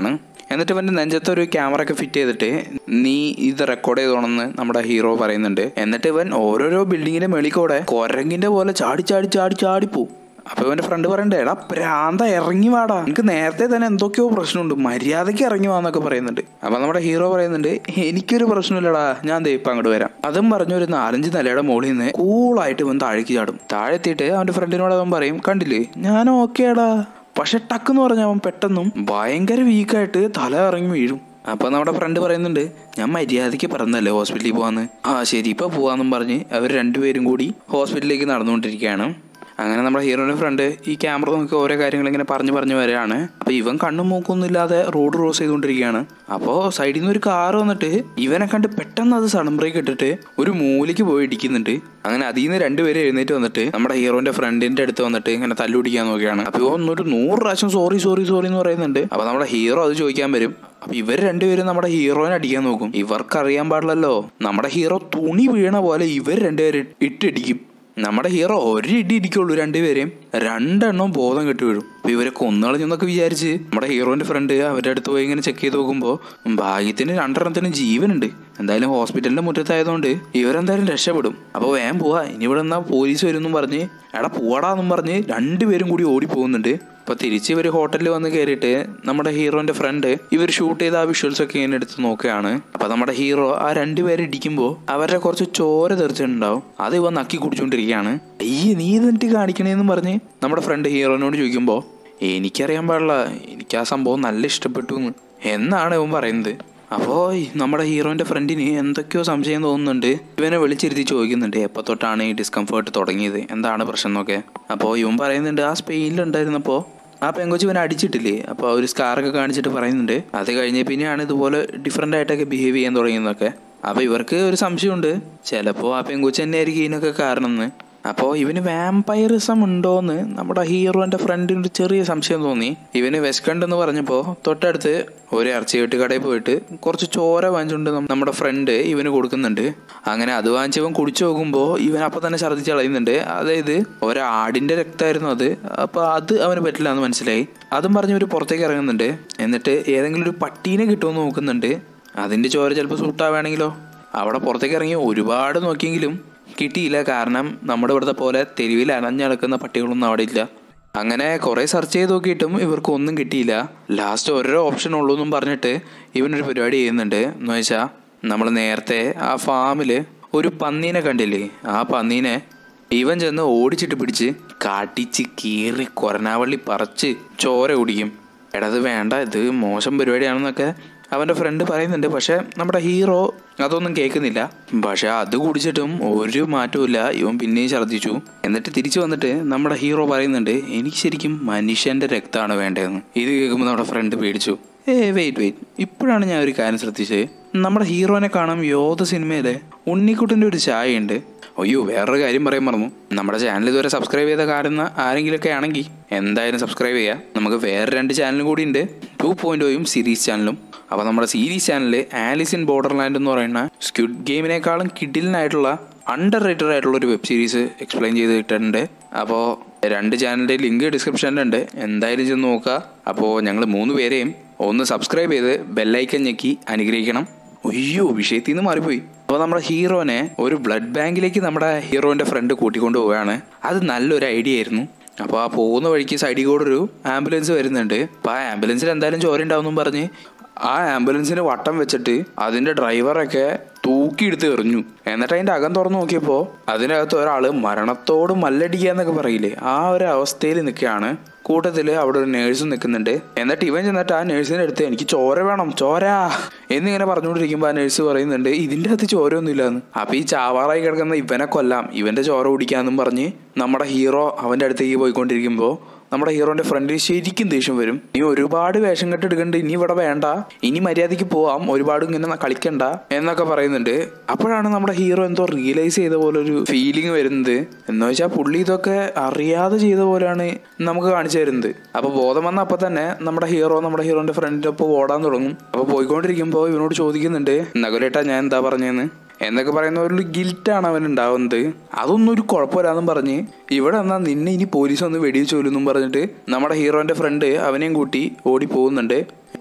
എന്നിട്ട് ഇവൻ്റെ നെഞ്ചത്തെ ഒരു ക്യാമറ ഒക്കെ ഫിറ്റ് ചെയ്തിട്ട് നീ ഇത് റെക്കോർഡ് ചെയ്തോണെന്ന് നമ്മുടെ ഹീറോ പറയുന്നുണ്ട്. എന്നിട്ട് ഇവൻ ഓരോരോ ബിൽഡിങ്ങിന്റെ മേളിക്കൂടെ കൊരങ്ങിന്റെ പോലെ ചാടി ചാടി ചാടി ചാടിപ്പോവും. അപ്പൊ ഇവന്റെ ഫ്രണ്ട് പറയണ്ടേ, എടാ പ്രാന്ത ഇറങ്ങി വാടാ, എനിക്ക് നേരത്തെ തന്നെ എന്തൊക്കെയോ പ്രശ്നമുണ്ട്, മര്യാദയ്ക്ക് ഇറങ്ങി വാന്നൊക്കെ പറയുന്നുണ്ട്. അപ്പൊ നമ്മുടെ ഹീറോ പറയുന്നുണ്ട്, എനിക്കൊരു പ്രശ്നമില്ലടാ, ഞാൻ ദേ ഇപ്പം അങ്ങോട്ട് വരാം. അതും പറഞ്ഞ ഒരു നാലഞ്ച് നിലയുടെ മുകളിൽ നിന്ന് കൂളായിട്ട് ഇവൻ താഴേക്ക് ചാടും. താഴെ എത്തിയിട്ട് അവന്റെ ഫ്രണ്ടിനോട് അവൻ പറയും, കണ്ടില്ലേ ഞാൻ ഓക്കേടാ. പക്ഷെ ടക്കെന്ന് പറഞ്ഞ അവൻ പെട്ടെന്നും ഭയങ്കര വീക്കായിട്ട് തല ഇറങ്ങി വീഴും. അപ്പൊ നമ്മുടെ ഫ്രണ്ട് പറയുന്നുണ്ട്, ഞാൻ മര്യാദയ്ക്ക് പറഞ്ഞല്ലേ ഹോസ്പിറ്റലിൽ പോവാന്ന്. ആ ശരി ഇപ്പൊ പോവാന്നും പറഞ്ഞ് അവർ രണ്ടുപേരും കൂടി ഹോസ്പിറ്റലിലേക്ക് നടന്നുകൊണ്ടിരിക്കുകയാണ്. അങ്ങനെ നമ്മുടെ ഹീറോയുടെ ഫ്രണ്ട് ഈ ക്യാമറ നോക്കി ഓരോ കാര്യങ്ങൾ ഇങ്ങനെ പറഞ്ഞു പറഞ്ഞു വരികയാണ്. അപ്പൊ ഇവൻ കണ്ണും മൂക്കൊന്നും ഇല്ലാതെ റോഡ് ക്രോസ് ചെയ്തുകൊണ്ടിരിക്കുകയാണ്. അപ്പോൾ സൈഡിൽ നിന്ന് ഒരു കാർ വന്നിട്ട് ഇവനെ കണ്ട് പെട്ടെന്ന് അത് സഡൻ ബ്രേക്ക് ഇട്ടിട്ട് ഒരു മൂലയ്ക്ക് പോയി ഇടിക്കുന്നുണ്ട്. അങ്ങനെ അതിൽ നിന്ന് രണ്ടുപേരും എഴുന്നേറ്റ് വന്നിട്ട് നമ്മുടെ ഹീറോന്റെ ഫ്രണ്ടിന്റെ അടുത്ത് വന്നിട്ട് ഇങ്ങനെ തല്ലുപിടിക്കാൻ നോക്കിയാണ്. അപ്പൊ ഒന്നൊരു നൂറ് പ്രാവശ്യം സോറി സോറി സോറി എന്ന് പറയുന്നുണ്ട്. അപ്പൊ നമ്മുടെ ഹീറോ അത് ചോദിക്കാൻ വരും. അപ്പൊ ഇവർ രണ്ടുപേരും നമ്മുടെ ഹീറോനെ അടിക്കാൻ നോക്കും. ഇവർക്കറിയാൻ പാടില്ലല്ലോ, നമ്മുടെ ഹീറോ തുണി വീണ പോലെ ഇവർ രണ്ടുപേരും ഇട്ടിടിക്കും. നമ്മുടെ ഹീറോ ഒരു ഇടി ഇടിക്കുള്ളൂ, രണ്ടുപേരെയും രണ്ടെണ്ണം ബോധം കെട്ടി വീഴും. അപ്പൊ ഇവരെ കൊന്നുകളഞ്ഞെന്നൊക്കെ വിചാരിച്ച് നമ്മുടെ ഹീറോന്റെ ഫ്രണ്ട് അവരുടെ അടുത്ത് പോയി ഇങ്ങനെ ചെക്ക് ചെയ്ത് നോക്കുമ്പോൾ ഭാഗ്യത്തിന് രണ്ടെണ്ണത്തിന് ജീവനുണ്ട്. എന്തായാലും ഹോസ്പിറ്റലിന്റെ മുറ്റത്തായതുകൊണ്ട് ഇവരെന്തായാലും രക്ഷപ്പെടും. അപ്പോൾ വേഗം പോവാ, ഇനി ഇവിടെ നിന്നാ പോലീസ് വരുമെന്നും പറഞ്ഞ് എടാ പോടാന്നും പറഞ്ഞ് രണ്ടുപേരും കൂടി ഓടി പോകുന്നുണ്ട്. അപ്പൊ തിരിച്ച് ഇവർ ഹോട്ടലിൽ വന്ന് കയറിയിട്ട് നമ്മുടെ ഹീറോന്റെ ഫ്രണ്ട് ഇവർ ഷൂട്ട് ചെയ്ത ആ വിഷ്വൽസ് ഒക്കെ ഇങ്ങനെ എടുത്ത് നോക്കുകയാണ്. അപ്പൊ നമ്മുടെ ഹീറോ ആ രണ്ടുപേരെ ഇടിക്കുമ്പോൾ അവരുടെ കുറച്ച് ചോര തെറിച്ചിട്ടുണ്ടാവും, അത് ഇവ നക്കി കുടിച്ചോണ്ടിരിക്കുകയാണ്. ഈ നീ ഇതിട്ട് കാണിക്കണേന്ന് പറഞ്ഞ് നമ്മുടെ ഫ്രണ്ട് ഹീറോനോട് ചോദിക്കുമ്പോൾ എനിക്കറിയാൻ പാടില്ല, എനിക്ക് ആ സംഭവം നല്ല ഇഷ്ടപ്പെട്ടു എന്നാണ് ഇവൻ പറയുന്നത്. അപ്പോൾ നമ്മുടെ ഹീറോന്റെ ഫ്രണ്ടിന് എന്തൊക്കെയോ സംശയം തോന്നുന്നുണ്ട്. ഇവനെ വിളിച്ചിരുത്തി ചോദിക്കുന്നുണ്ട് എപ്പോൾ തൊട്ടാണ് ഈ ഡിസ്കംഫേർട്ട് തുടങ്ങിയത്, എന്താണ് പ്രശ്നം എന്നൊക്കെ. അപ്പോൾ ഇവൻ പറയുന്നുണ്ട് ആ സ്പെയിനിലുണ്ടായിരുന്നപ്പോൾ ആ പെങ്കൊച്ച് ഇവനെ അടിച്ചിട്ടില്ലേ, അപ്പോൾ ഒരു സ്കാറൊക്കെ കാണിച്ചിട്ട് പറയുന്നുണ്ട് അത് കഴിഞ്ഞ പിന്നെയാണ് ഇതുപോലെ ഡിഫറെൻ്റ് ആയിട്ടൊക്കെ ബിഹേവ് ചെയ്യാൻ തുടങ്ങിയെന്നൊക്കെ. അപ്പോൾ ഇവർക്ക് ഒരു സംശയമുണ്ട്, ചിലപ്പോൾ ആ പെങ്കൊച്ച് തന്നെ ആയിരിക്കും ഇതിനൊക്കെ കാരണം എന്ന്. അപ്പോൾ ഇവന് വാമ്പയറിസം ഉണ്ടോയെന്ന് നമ്മുടെ ഹീറോൻ്റെ ഫ്രണ്ടിന് ഒരു ചെറിയ സംശയം തോന്നി. ഇവന് വെസ്കണ്ട് എന്ന് പറഞ്ഞപ്പോൾ തൊട്ടടുത്ത് ഒരു ഇറച്ചി വെട്ടുകടയിൽ പോയിട്ട് കുറച്ച് ചോര വാങ്ങിച്ചുകൊണ്ട് നമ്മുടെ ഫ്രണ്ട് ഇവന് കൊടുക്കുന്നുണ്ട്. അങ്ങനെ അത് വാങ്ങിച്ച് ഇവൻ കുടിച്ചു നോക്കുമ്പോൾ ഇവൻ അപ്പം തന്നെ ഛർദ്ദിച്ച് കളയുന്നുണ്ട്. അതായത് ഒരാടിൻ്റെ രക്തമായിരുന്നു അത്. അപ്പോൾ അത് അവന് പറ്റില്ല എന്ന് മനസ്സിലായി. അതും പറഞ്ഞ് ഇവർ പുറത്തേക്ക് ഇറങ്ങുന്നുണ്ട്. എന്നിട്ട് ഏതെങ്കിലും ഒരു പട്ടീനെ കിട്ടുമെന്ന് നോക്കുന്നുണ്ട്. അതിൻ്റെ ചോര ചിലപ്പോൾ സൂട്ടാവുകയാണെങ്കിലോ. അവിടെ പുറത്തേക്ക് ഇറങ്ങി ഒരുപാട് നോക്കിയെങ്കിലും കിട്ടിയില്ല. കാരണം നമ്മുടെ ഇവിടുത്തെ പോലെ തെരുവിൽ അനഞ്ഞടക്കുന്ന പട്ടികളൊന്നും അവിടെ ഇല്ല. അങ്ങനെ കുറേ സെർച്ച് ചെയ്ത് നോക്കിയിട്ടും ഇവർക്ക് ഒന്നും കിട്ടിയില്ല. ലാസ്റ്റ് ഓരോ ഓപ്ഷൻ ഉള്ളൂ എന്നും പറഞ്ഞിട്ട് ഇവനൊരു പരിപാടി ചെയ്യുന്നുണ്ട്. എന്ന് വെച്ചാൽ നമ്മൾ നേരത്തെ ആ ഫാമിൽ ഒരു പന്നീനെ കണ്ടില്ലേ, ആ പന്നീനെ ഇവൻ ചെന്ന് ഓടിച്ചിട്ട് പിടിച്ച് കാട്ടിച്ച് കീറി കൊരനാവള്ളി പറിച്ച് ചോര കുടിക്കും. എടത് വേണ്ട, ഇത് മോശം പരിപാടിയാണെന്നൊക്കെ അവൻ്റെ ഫ്രണ്ട് പറയുന്നുണ്ട്. പക്ഷെ നമ്മുടെ ഹീറോ അതൊന്നും കേൾക്കുന്നില്ല. പക്ഷെ അത് കുടിച്ചിട്ടും ഒരു മാറ്റവും ഇവൻ പിന്നെയും ഛർദ്ദിച്ചു. എന്നിട്ട് തിരിച്ചു വന്നിട്ട് നമ്മുടെ ഹീറോ പറയുന്നുണ്ട് എനിക്ക് ശരിക്കും മനുഷ്യൻ്റെ രക്തമാണ് വേണ്ടതെന്ന്. ഇത് കേൾക്കുമ്പോൾ നമ്മുടെ ഫ്രണ്ട് പേടിച്ചു. ഏ വെയിറ്റ് വെയിറ്റ് ഇപ്പോഴാണ് ഞാൻ ഒരു കാര്യം ശ്രദ്ധിച്ചത്, നമ്മുടെ ഹീറോനെ കാണാം യോധ സിനിമയിലെ ഉണ്ണിക്കുട്ടൻ്റെ ഒരു ചായ ഉണ്ട്. അയ്യോ വേറൊരു കാര്യം പറയാൻ മറന്നു, നമ്മുടെ ചാനൽ ഇതുവരെ സബ്സ്ക്രൈബ് ചെയ്ത കാണുന്ന ആരെങ്കിലുമൊക്കെ ആണെങ്കിൽ എന്തായാലും സബ്സ്ക്രൈബ് ചെയ്യുക. നമുക്ക് വേറെ രണ്ട് ചാനലും കൂടി ഉണ്ട്, ടു പോയിന്റ് ഒയും സീരീസ് ചാനലും. അപ്പോൾ നമ്മുടെ സീരീസ് ചാനലിൽ ആലിസ് ഇൻ ബോർഡർലാൻഡ് എന്ന് പറയുന്ന സ്ക്വിഡ് ഗെയിമിനേക്കാളും കിഡിലിനായിട്ടുള്ള അണ്ടർ റേറ്റഡ് ആയിട്ടുള്ള ഒരു വെബ് സീരീസ് എക്സ്പ്ലെയിൻ ചെയ്ത് ഇട്ടിട്ടുണ്ട്. അപ്പോൾ രണ്ട് ചാനലിൻ്റെ ലിങ്ക് ഡിസ്ക്രിപ്ഷനിലുണ്ട്, എന്തായാലും ചെന്ന് നോക്കുക. അപ്പോൾ ഞങ്ങൾ മൂന്ന് പേരെയും ഒന്ന് സബ്സ്ക്രൈബ് ചെയ്ത് ബെല്ലൈക്കൻ ഞെക്കി അനുഗ്രഹിക്കണം. അയ്യോ വിഷയത്തിൽ നിന്ന് മാറിപ്പോയി. അപ്പോൾ നമ്മുടെ ഹീറോനെ ഒരു ബ്ലഡ് ബാങ്കിലേക്ക് നമ്മുടെ ഹീറോൻ്റെ ഫ്രണ്ട് കൂട്ടിക്കൊണ്ട് പോവുകയാണ്. അത് നല്ലൊരു ഐഡിയ ആയിരുന്നു. അപ്പോൾ ആ പോകുന്ന വഴിക്ക് സൈഡിൽ കൂടെ ഒരു ആംബുലൻസ് വരുന്നുണ്ട്. അപ്പോൾ ആ ആംബുലൻസിൽ എന്തായാലും ചോര ഉണ്ടാവുമെന്നും പറഞ്ഞ് ആ ആംബുലൻസിന് വട്ടം വെച്ചിട്ട് അതിൻ്റെ ഡ്രൈവറൊക്കെ തൂക്കിയെടുത്ത് എറിഞ്ഞു. എന്നിട്ട് അതിൻ്റെ അകം തുറന്ന് നോക്കിയപ്പോൾ അതിനകത്ത് ഒരാൾ മരണത്തോട് മല്ലടിക്കുക എന്നൊക്കെ പറയില്ലേ, ആ ഒരു അവസ്ഥയിൽ നിൽക്കുകയാണ്. കൂട്ടത്തിൽ അവിടെ ഒരു നേഴ്സും നിൽക്കുന്നുണ്ട്. എന്നിട്ട് ഇവൻ ചെന്നിട്ട് ആ നേഴ്സിൻ്റെ അടുത്ത് എനിക്ക് ചോര വേണം ചോര എന്നിങ്ങനെ പറഞ്ഞുകൊണ്ടിരിക്കുമ്പോൾ ആ നേഴ്സ് പറയുന്നുണ്ട് ഇതിൻ്റെ അകത്ത് ചോരയൊന്നും ഇല്ലാന്ന്. അപ്പം ഈ ചാവാറായി കിടക്കുന്ന ഇവനെ കൊല്ലാം, ഇവൻ്റെ ചോര കുടിക്കാമെന്നും പറഞ്ഞ് നമ്മുടെ ഹീറോ അവൻ്റെ അടുത്തേക്ക് പോയിക്കൊണ്ടിരിക്കുമ്പോൾ നമ്മുടെ ഹീറോന്റെ ഫ്രണ്ടിൽ ശരിക്കും ദേഷ്യം വരും. നീ ഒരുപാട് വേഷം കെട്ട് എടുക്കണ്ട, ഇനി ഇവിടെ വേണ്ട, ഇനി മര്യാദയ്ക്ക് പോവാം, ഒരുപാട് ഇങ്ങനെ കളിക്കണ്ട എന്നൊക്കെ പറയുന്നുണ്ട്. അപ്പോഴാണ് നമ്മുടെ ഹീറോ എന്തോ റിയലൈസ് ചെയ്ത പോലെ ഒരു ഫീലിംഗ് വരുന്നത്. എന്ന് വെച്ചാൽ പുള്ളി ഇതൊക്കെ അറിയാതെ ചെയ്ത പോലെയാണ് നമുക്ക് കാണിച്ചു തരുന്നത്. അപ്പൊ ബോധം വന്ന അപ്പൊ തന്നെ നമ്മുടെ ഹീറോ നമ്മുടെ ഹീറോന്റെ ഫ്രണ്ടിന്റെ ഒപ്പം ഓടാൻ തുടങ്ങും. അപ്പൊ പോയിക്കൊണ്ടിരിക്കുമ്പോൾ ഇവനോട് ചോദിക്കുന്നുണ്ട് നഗലേട്ടാ ഞാൻ എന്താ പറഞ്ഞതെന്ന് എന്നൊക്കെ പറയുന്ന ഒരു ഗിൽറ്റാണ് അവൻ ഉണ്ടാവുന്നത്. അതൊന്നും ഒരു കുഴപ്പമില്ലാന്നും പറഞ്ഞ് ഇവിടെ എന്നാൽ നിന്നെ ഇനി പോലീസ് ഒന്ന് വെടിവെച്ച് കൊല്ലുന്നും പറഞ്ഞിട്ട് നമ്മുടെ ഹീറോന്റെ ഫ്രണ്ട് അവനെയും കൂട്ടി ഓടി പോകുന്നുണ്ട്.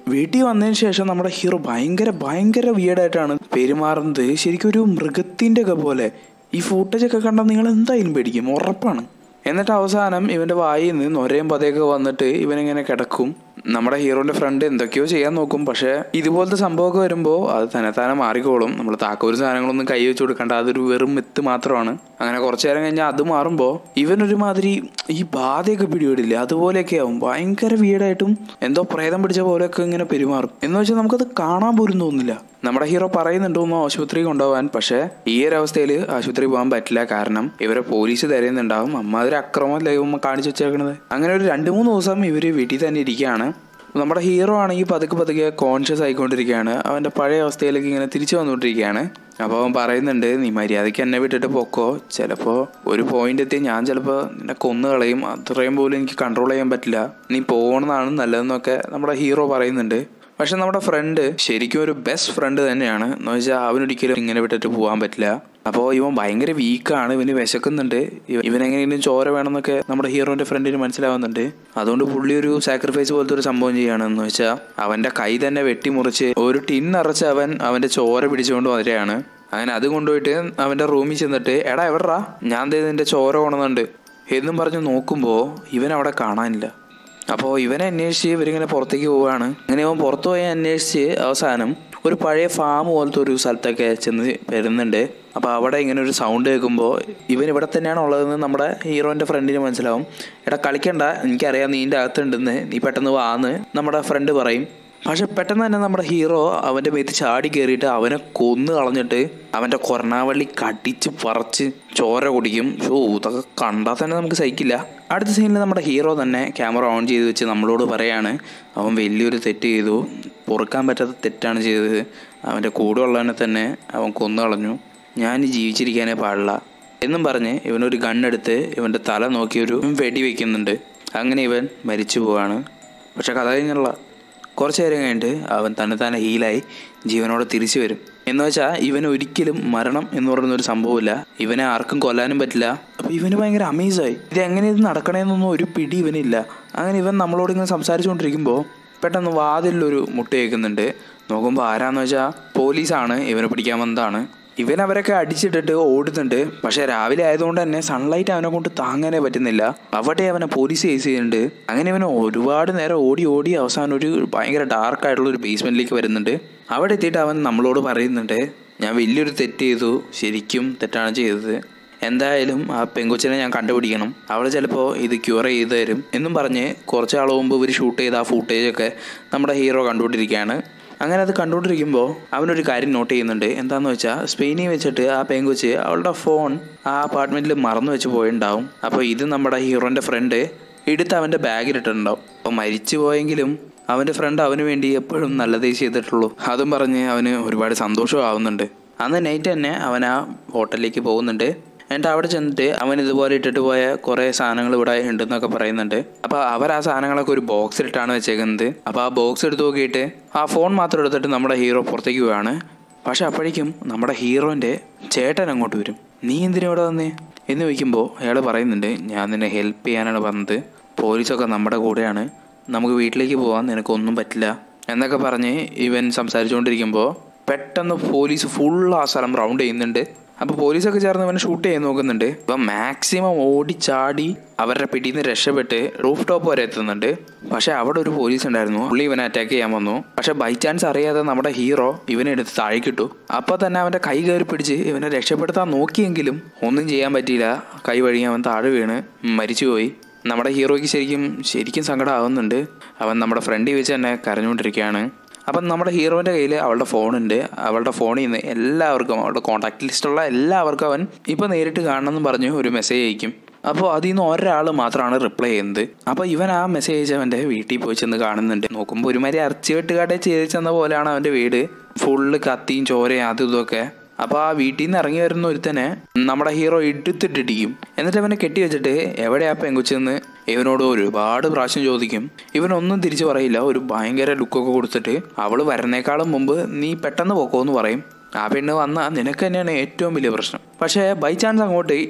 വീട്ടിൽ വന്നതിന് ശേഷം നമ്മുടെ ഹീറോ ഭയങ്കര ഭയങ്കര വിയേഡായിട്ടാണ് പെരുമാറുന്നത്. ശരിക്കും ഒരു മൃഗത്തിൻ്റെ ഒക്കെ പോലെ. ഈ ഫൂട്ടേജൊക്കെ കണ്ടാൽ നിങ്ങൾ എന്തായാലും പേടിക്കും, ഉറപ്പാണ്. എന്നിട്ട് അവസാനം ഇവൻ്റെ വായിൽ നിന്ന് നൊരയും പതയൊക്കെ വന്നിട്ട് ഇവനിങ്ങനെ കിടക്കും. നമ്മുടെ ഹീറോൻ്റെ ഫ്രണ്ട് എന്തൊക്കെയോ ചെയ്യാൻ നോക്കും. പക്ഷേ ഇതുപോലത്തെ സംഭവമൊക്കെ വരുമ്പോൾ അത് തന്നെത്താനെ മാറിക്കോളും. നമ്മൾ താക്കോല് സാധനങ്ങളൊന്നും കൈ വെച്ച് കൊടുക്കണ്ട, അതൊരു വെറും മെത്ത് മാത്രമാണ്. അങ്ങനെ കുറച്ചു നേരം കഴിഞ്ഞാൽ അത് മാറുമ്പോൾ ഇവനൊരുമാതിരി ഈ ബാധയൊക്കെ പിടിപെടില്ല, അതുപോലെയൊക്കെ ആവും. ഭയങ്കര വീടായിട്ടും എന്തോ പ്രേതം പിടിച്ച പോലെയൊക്കെ ഇങ്ങനെ പെരുമാറും. എന്ന് വെച്ചാൽ നമുക്കത് കാണാൻ പോലും തോന്നില്ല. നമ്മുടെ ഹീറോ പറയുന്നുണ്ട് ഒന്ന് ആശുപത്രി കൊണ്ടുപോകാൻ. പക്ഷേ ഈ ഒരു അവസ്ഥയിൽ ആശുപത്രി പോകാൻ പറ്റില്ല. കാരണം ഇവരെ പോലീസ് തിരയുന്നുണ്ടാവും. അമ്മാതിരി അക്രമം ലൈവ് കാണിച്ചു വെച്ചേക്കണത്. അങ്ങനെ ഒരു രണ്ട് മൂന്ന് ദിവസം ഇവർ വീട്ടിൽ തന്നെ ഇരിക്കുകയാണ്. നമ്മുടെ ഹീറോ ആണെങ്കിൽ പതുക്കെ പതുക്കെ കോൺഷ്യസ് ആയിക്കൊണ്ടിരിക്കുകയാണ്. അവൻ്റെ പഴയ അവസ്ഥയിലേക്ക് ഇങ്ങനെ തിരിച്ചു വന്നുകൊണ്ടിരിക്കുകയാണ്. അപ്പോൾ അവൻ പറയുന്നുണ്ട്, നീ മര്യാദയ്ക്ക് എന്നെ വിട്ടിട്ട് പൊക്കോ, ചിലപ്പോൾ ഒരു പോയിന്റ് എത്തി ഞാൻ ചിലപ്പോൾ നിന്നെ കൊന്നു കളയും, അത്രയും പോലും എനിക്ക് കൺട്രോൾ ചെയ്യാൻ പറ്റില്ല, നീ പോകണമെന്നാണ് നല്ലതെന്നൊക്കെ നമ്മുടെ ഹീറോ പറയുന്നുണ്ട്. പക്ഷെ നമ്മുടെ ഫ്രണ്ട് ശരിക്കും ഒരു ബെസ്റ്റ് ഫ്രണ്ട് തന്നെയാണ്. എന്ന് വെച്ചാൽ അവനൊരിക്കലും ഇങ്ങനെ വിട്ടിട്ട് പോകാൻ പറ്റില്ല. അപ്പോൾ ഇവൻ ഭയങ്കര വീക്കാണ്, ഇവന് വിശക്കുന്നുണ്ട്, ഇവനെങ്ങനെയെങ്കിലും ചോര വേണമെന്നൊക്കെ നമ്മുടെ ഹീറോൻ്റെ ഫ്രണ്ടിന് മനസ്സിലാവുന്നുണ്ട്. അതുകൊണ്ട് പുള്ളി ഒരു സാക്രിഫൈസ് പോലത്തെ ഒരു സംഭവം ചെയ്യുകയാണെന്ന് വെച്ചാൽ അവൻ്റെ കൈ തന്നെ വെട്ടിമുറിച്ച് ഒരു ടിൻ നിറച്ച് അവൻ അവൻ്റെ ചോര പിടിച്ചുകൊണ്ട് വരികയാണ്. അങ്ങനെ അത് കൊണ്ടുപോയിട്ട് അവൻ്റെ റൂമിൽ ചെന്നിട്ട്, എടാ എവിടെടാ, ഞാൻ നിന്റെ ചോര കൊണ്ടുവന്നുണ്ട് എന്നും പറഞ്ഞ് നോക്കുമ്പോൾ ഇവൻ അവിടെ കാണാനില്ല. അപ്പോൾ ഇവനെ അന്വേഷിച്ച് ഇവരിങ്ങനെ പുറത്തേക്ക് പോവുകയാണ്. അങ്ങനെ അവൻ പുറത്തു പോയി അന്വേഷിച്ച് അവസാനം ഒരു പഴയ ഫാം പോലത്തെ ഒരു സ്ഥലത്തൊക്കെ ചെന്ന് വരുന്നുണ്ട്. അപ്പോൾ അവിടെ ഇങ്ങനെ ഒരു സൗണ്ട് കേൾക്കുമ്പോൾ ഇവൻ ഇവിടെ തന്നെയാണ് ഉള്ളതെന്ന് നമ്മുടെ ഹീറോൻ്റെ ഫ്രണ്ടിന് മനസ്സിലാവും. എടാ കളിക്കണ്ട, എനിക്കറിയാം നീ എൻ്റെ അകത്തുണ്ടെന്ന്, നീ പെട്ടെന്ന് വാന്ന് നമ്മുടെ ഫ്രണ്ട് പറയും. പക്ഷെ പെട്ടെന്ന് തന്നെ നമ്മുടെ ഹീറോ അവൻ്റെ മേത്ത് ചാടി കയറിയിട്ട് അവനെ കൊന്നു കളഞ്ഞിട്ട് അവൻ്റെ കൊറനാവള്ളി കടിച്ച് പറിച്ച് ചോര കുടിക്കും. ഷോ ഇതൊക്കെ കണ്ടാൽ തന്നെ നമുക്ക് സഹിക്കില്ല. അടുത്ത സീനിൽ നമ്മുടെ ഹീറോ തന്നെ ക്യാമറ ഓൺ ചെയ്ത് വെച്ച് നമ്മളോട് പറയാണ്, അവൻ വലിയൊരു തെറ്റ് ചെയ്തു, പൊറുക്കാൻ പറ്റാത്ത തെറ്റാണ് ചെയ്തത്, അവൻ്റെ കൂടെ ഉള്ളവനെ തന്നെ അവൻ കൊന്നു കളഞ്ഞു, ഞാൻ ജീവിച്ചിരിക്കാനേ പാടില്ല എന്നും പറഞ്ഞ് ഇവനൊരു ഗണ്ണെടുത്ത് ഇവൻ്റെ തല നോക്കി ഒരു വെടി വയ്ക്കുന്നുണ്ട്. അങ്ങനെ ഇവൻ മരിച്ചു പോവാണ്. പക്ഷെ കഥ കഴിഞ്ഞുള്ള കുറച്ച് നേരം കഴിഞ്ഞിട്ട് അവൻ തന്നെ തന്നെ ഹീലായി ജീവനോടെ തിരിച്ചു വരും. എന്ന് വെച്ചാൽ ഇവന് ഒരിക്കലും മരണം എന്ന് പറയുന്നൊരു സംഭവമില്ല, ഇവനെ ആർക്കും കൊല്ലാനും പറ്റില്ല. അപ്പോൾ ഇവന് ഭയങ്കര അമേസായി, ഇത് എങ്ങനെ ഇത് നടക്കണമെന്നൊന്നും ഒരു പിടി ഇവനില്ല. അങ്ങനെ ഇവൻ നമ്മളോട് ഇങ്ങനെ സംസാരിച്ചുകൊണ്ടിരിക്കുമ്പോൾ പെട്ടെന്ന് വാതിലൊരു മുട്ട കേൾക്കുന്നുണ്ട്. നോക്കുമ്പോൾ ആരാന്ന് വെച്ചാൽ പോലീസാണ്, ഇവനെ പിടിക്കാൻ വന്നതാണ്. ഇവൻ അവരൊക്കെ അടിച്ചിട്ടിട്ട് ഓടുന്നുണ്ട്. പക്ഷെ രാവിലെ ആയതുകൊണ്ട് തന്നെ സൺലൈറ്റ് അവനെ കൊണ്ട് താങ്ങാനേ പറ്റുന്നില്ല. അവിടെ അവനെ പോലീസ് കേസ് ചെയ്യുന്നുണ്ട്. അങ്ങനെ ഇവൻ ഒരുപാട് നേരം ഓടി ഓടി അവസാനം ഒരു ഭയങ്കര ഡാർക്കായിട്ടുള്ള ഒരു ബേസ്മെന്റിലേക്ക് വരുന്നുണ്ട്. അവിടെ എത്തിയിട്ട് അവൻ നമ്മളോട് പറയുന്നുണ്ട്, ഞാൻ വലിയൊരു തെറ്റ് ചെയ്തു, ശരിക്കും തെറ്റാണ് ചെയ്തത്, എന്തായാലും ആ പെങ്കൊച്ചിനെ ഞാൻ കണ്ടുപിടിക്കണം, അവൾ ചിലപ്പോൾ ഇത് ക്യൂർ ചെയ്ത് തരും എന്നും പറഞ്ഞ് കുറച്ച് നാൾ മുമ്പ് ഇവർ ഷൂട്ട് ചെയ്ത ആ ഫൂട്ടേജൊക്കെ നമ്മുടെ ഹീറോ കണ്ടുകൊണ്ടിരിക്കുകയാണ്. അങ്ങനെ അത് കണ്ടുകൊണ്ടിരിക്കുമ്പോൾ അവനൊരു കാര്യം നോട്ട് ചെയ്യുന്നുണ്ട്. എന്താണെന്ന് വെച്ചാൽ സ്പെയിനിൽ വെച്ചിട്ട് ആ പെങ്കൊച്ച് അവളുടെ ഫോൺ ആ അപ്പാർട്ട്മെൻറ്റിൽ മറന്നു വെച്ച് പോയിട്ടുണ്ടാവും. അപ്പോൾ ഇത് നമ്മുടെ ഹീറോൻ്റെ ഫ്രണ്ട് എടുത്ത് അവൻ്റെ ബാഗിലിട്ടുണ്ടാവും. അപ്പോൾ മരിച്ചു പോയെങ്കിലും അവൻ്റെ ഫ്രണ്ട് അവന് വേണ്ടി എപ്പോഴും നല്ലതേ ചെയ്തിട്ടുള്ളൂ. അതും പറഞ്ഞ് അവന് ഒരുപാട് സന്തോഷമാവുന്നുണ്ട്. അന്ന് നൈറ്റ് തന്നെ അവൻ ആ ഹോട്ടലിലേക്ക് പോകുന്നുണ്ട്. എന്നിട്ട് അവിടെ ചെന്നിട്ട് അവൻ ഇതുപോലെ ഇട്ടിട്ട് പോയ കുറേ സാധനങ്ങൾ ഇവിടെ ഉണ്ടെന്നൊക്കെ പറയുന്നുണ്ട്. അപ്പോൾ അവർ ആ സാധനങ്ങളൊക്കെ ഒരു ബോക്സിലിട്ടാണ് വെച്ചേക്കുന്നത്. അപ്പോൾ ആ ബോക്സ് എടുത്ത് നോക്കിയിട്ട് ആ ഫോൺ മാത്രം എടുത്തിട്ട് നമ്മുടെ ഹീറോ പുറത്തേക്ക് പോവുകയാണ്. പക്ഷെ അപ്പോഴേക്കും നമ്മുടെ ഹീറോൻ്റെ ചേട്ടൻ അങ്ങോട്ട് വരും. നീ എന്തിനാ ഇവിടെ വന്നേ എന്ന് ചോദിക്കുമ്പോൾ അയാൾ പറയുന്നുണ്ട്, ഞാൻ നിന്നെ ഹെൽപ്പ് ചെയ്യാനാണ് വന്നത്, പോലീസൊക്കെ നമ്മുടെ കൂടെയാണ്, നമുക്ക് വീട്ടിലേക്ക് പോകാൻ നിനക്കൊന്നും പറ്റില്ല എന്നൊക്കെ പറഞ്ഞ് ഇവൻ സംസാരിച്ചുകൊണ്ടിരിക്കുമ്പോൾ പെട്ടെന്ന് പോലീസ് ഫുൾ ആ സ്ഥലം റൗണ്ട് ചെയ്യുന്നുണ്ട്. അപ്പോൾ പോലീസൊക്കെ ചേർന്ന് ഇവനെ ഷൂട്ട് ചെയ്യാൻ നോക്കുന്നുണ്ട്. ഇപ്പം മാക്സിമം ഓടിച്ചാടി അവരുടെ പിടിയിൽ നിന്ന് രക്ഷപ്പെട്ട് റൂഫ് ടോപ്പ് വരെ എത്തുന്നുണ്ട്. പക്ഷെ അവിടെ ഒരു പോലീസ് ഉണ്ടായിരുന്നു, പുള്ളി ഇവനെ അറ്റാക്ക് ചെയ്യാൻ വന്നു. പക്ഷെ ബൈ ചാൻസ് അറിയാതെ നമ്മുടെ ഹീറോ ഇവനെ എടുത്ത് താഴേക്കിട്ടു. അപ്പോൾ തന്നെ അവൻ്റെ കൈ കയറി പിടിച്ച് ഇവനെ രക്ഷപ്പെടുത്താൻ നോക്കിയെങ്കിലും ഒന്നും ചെയ്യാൻ പറ്റിയില്ല. കൈ വഴി അവൻ താഴെ വീണ് മരിച്ചുപോയി. നമ്മുടെ ഹീറോയ്ക്ക് ശരിക്കും ശരിക്കും സങ്കടം ആവുന്നുണ്ട്. അവൻ നമ്മുടെ ഫ്രണ്ടിൽ വെച്ച് തന്നെ കരഞ്ഞുകൊണ്ടിരിക്കുകയാണ്. അപ്പം നമ്മുടെ ഹീറോൻ്റെ കയ്യിൽ അവളുടെ ഫോണുണ്ട്. അവളുടെ ഫോണിൽ നിന്ന് എല്ലാവർക്കും, അവളുടെ കോൺടാക്ട് ലിസ്റ്റുള്ള എല്ലാവർക്കും അവൻ ഇപ്പോൾ നേരിട്ട് കാണണമെന്ന് പറഞ്ഞ് ഒരു മെസ്സേജ് അയക്കും. അപ്പോൾ അതിൽ നിന്ന് ഒരാൾ മാത്രമാണ് റിപ്ലൈ ചെയ്യുന്നത്. അപ്പോൾ ഇവൻ ആ മെസ്സേജ് അവൻ്റെ വീട്ടിൽ പോയി ചെന്ന് കാണുന്നുണ്ട്. നോക്കുമ്പോൾ ഒരുമാതിരി ഇറച്ചി വെട്ടുകാട്ടെ ചെയ്ത് ചെന്ന പോലെയാണ് അവൻ്റെ വീട്, ഫുള്ള് കത്തിയും ചോരയും അതും ഇതൊക്കെ. അപ്പോൾ ആ വീട്ടിൽ നിന്ന് ഇറങ്ങി വരുന്ന ഒരുത്തനെ നമ്മുടെ ഹീറോ എടുത്തിട്ടിടിക്കും. എന്നിട്ട് അവനെ കെട്ടി വെച്ചിട്ട് എവിടെയാ പെങ്കുച്ചെന്ന് ഇവനോട് ഒരുപാട് പ്രാവശ്യം ചോദിക്കും. ഇവനൊന്നും തിരിച്ചു പറയില്ല. ഒരു ഭയങ്കര ലുക്കൊക്കെ കൊടുത്തിട്ട് അവൾ വരുന്നേക്കാളും മുമ്പ് നീ പെട്ടെന്ന് പോക്കോന്ന് പറയും. ആ പെണ്ണ് വന്നാൽ നിനക്ക് തന്നെയാണ് ഏറ്റവും വലിയ പ്രശ്നം. പക്ഷേ ബൈ ചാൻസ് അങ്ങോട്ട്